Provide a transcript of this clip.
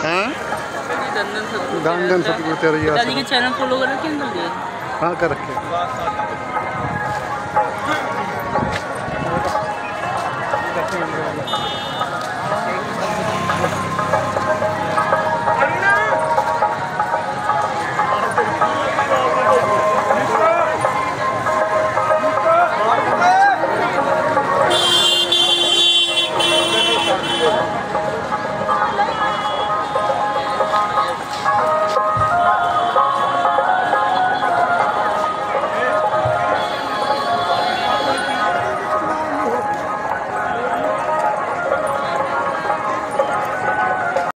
हैं धन सतगुरु तेरा ही दादी के चैनल फॉलो कर रखे हैं? हाँ कर रखे।